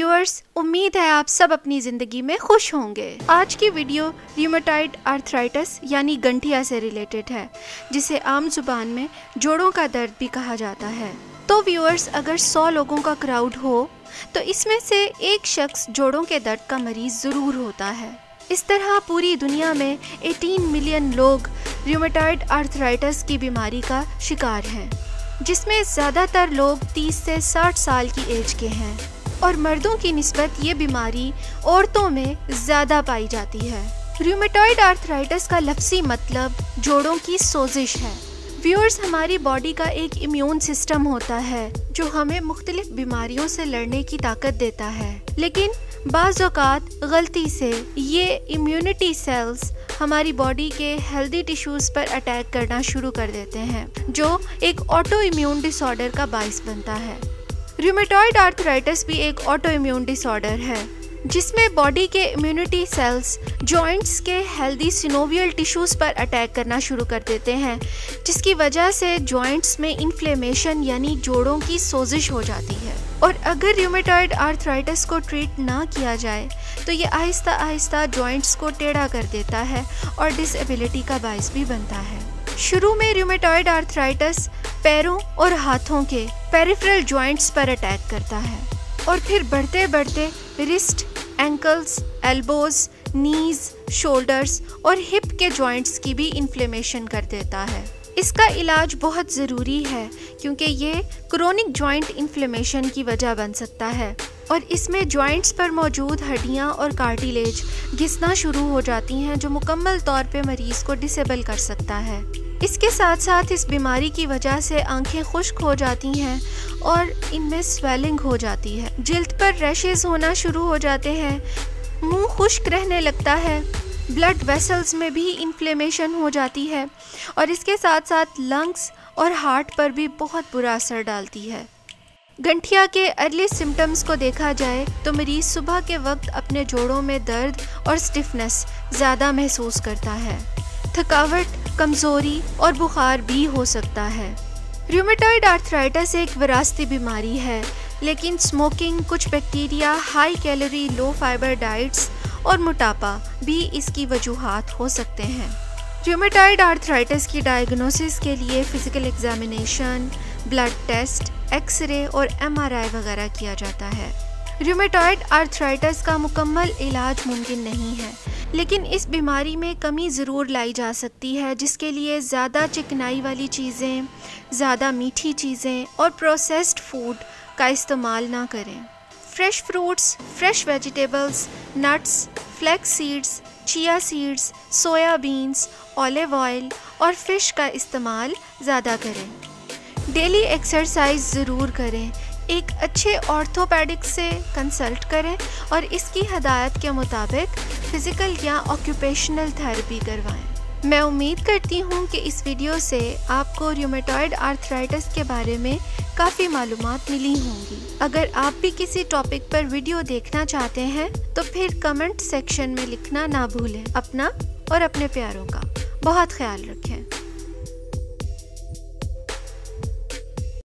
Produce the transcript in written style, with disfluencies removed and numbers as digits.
Viewers, उम्मीद है आप सब अपनी ज़िंदगी में खुश होंगे। आज की वीडियो र्यूमेटॉइड आर्थराइटिस यानी गंठिया से रिलेटेड है, जिसे आम जुबान में जोड़ों का दर्द भी कहा जाता है। तो व्यूअर्स, अगर 100 लोगों का क्राउड हो तो इसमें से एक शख्स जोड़ों के दर्द का मरीज ज़रूर होता है। इस तरह पूरी दुनिया में 18 मिलियन लोग र्यूमेटॉइड आर्थराइटिस की बीमारी का शिकार हैं, जिसमें ज़्यादातर लोग 30 से 60 साल की एज के हैं और मर्दों की निस्बत ये बीमारी औरतों में ज़्यादा पाई जाती है। र्यूमेटॉइड आर्थराइटिस का लफ्ज़ी मतलब जोड़ों की सोजिश है। व्यूअर्स, हमारी बॉडी का एक इम्यून सिस्टम होता है जो हमें मुख्तलिफ बीमारियों से लड़ने की ताकत देता है, लेकिन बाज़ औक़ात गलती से ये इम्यूनिटी सेल्स हमारी बॉडी के हेल्दी टिश्यूज़ पर अटैक करना शुरू कर देते हैं, जो एक ऑटो इम्यून डिसऑर्डर का बाइस बनता है। र्यूमेटॉइड आर्थराइटिस भी एक ऑटो इम्यून डिसऑर्डर है, जिसमें बॉडी के इम्यूनिटी सेल्स जॉइंट्स के हेल्दी सिनोवियल टिश्यूज़ पर अटैक करना शुरू कर देते हैं, जिसकी वजह से जॉइंट्स में इन्फ्लेमेशन यानी जोड़ों की सोजिश हो जाती है। और अगर र्यूमेटॉइड आर्थराइटिस को ट्रीट ना किया जाए तो ये आहिस्ता आहिस्ता जॉइंट्स को टेढ़ा कर देता है और डिसेबिलिटी का बाइस भी बनता है। शुरू में र्यूमेटॉइड आर्थराइटिस पैरों और हाथों के पेरिफेरल जॉइंट्स पर अटैक करता है और फिर बढ़ते बढ़ते wrist, ankles, elbows, knees, shoulders और हिप के जॉइंट्स की भी इन्फ्लेमेशन कर देता है। इसका इलाज बहुत ज़रूरी है क्योंकि ये क्रोनिक जॉइंट इन्फ्लेमेशन की वजह बन सकता है और इसमें जॉइंट्स पर मौजूद हड्डियां और कार्टिलेज घिसना शुरू हो जाती हैं, जो मुकम्मल तौर पे मरीज़ को डिसेबल कर सकता है। इसके साथ साथ इस बीमारी की वजह से आंखें खुश्क हो जाती हैं और इनमें स्वेलिंग हो जाती है, जिल्द पर रैशेस होना शुरू हो जाते हैं, मुंह खुश्क रहने लगता है, ब्लड वेसल्स में भी इन्फ्लेमेशन हो जाती है और इसके साथ साथ लंग्स और हार्ट पर भी बहुत बुरा असर डालती है। गंठिया के अर्ली सिम्टम्स को देखा जाए तो मरीज सुबह के वक्त अपने जोड़ों में दर्द और स्टिफनेस ज़्यादा महसूस करता है। थकावट, कमज़ोरी और बुखार भी हो सकता है। र्यूमेटॉइड आर्थराइटिस एक विरासती बीमारी है, लेकिन स्मोकिंग, कुछ bacteria, high calorie low fibre diets और मोटापा भी इसकी वजूहात हो सकते हैं। र्यूमेटॉइड आर्थराइटिस की डायग्नोसिस के लिए physical examination, blood test, x ray और MRI वगैरह किया जाता है। र्यूमेटॉइड आर्थराइटिस का मुकम्मल इलाज मुमकिन नहीं है, लेकिन इस बीमारी में कमी ज़रूर लाई जा सकती है, जिसके लिए ज़्यादा चिकनाई वाली चीज़ें, ज़्यादा मीठी चीज़ें और प्रोसेस्ड फूड का इस्तेमाल ना करें। Fresh fruits, fresh vegetables, nuts, flax seeds, chia seeds, soya beans, olive oil और फ़िश का इस्तेमाल ज़्यादा करें। डेली एक्सरसाइज ज़रूर करें, एक अच्छे ऑर्थोपेडिक से कंसल्ट करें और इसकी हदायत के मुताबिक फ़िज़िकल या ऑक्यूपेशनल थेरेपी करवाएं। मैं उम्मीद करती हूँ कि इस वीडियो से आपको र्यूमेटॉइड आर्थराइटिस के बारे में काफ़ी मालूमात मिली होंगी। अगर आप भी किसी टॉपिक पर वीडियो देखना चाहते हैं तो फिर कमेंट सेक्शन में लिखना ना भूलें। अपना और अपने प्यारों का बहुत ख्याल रखें।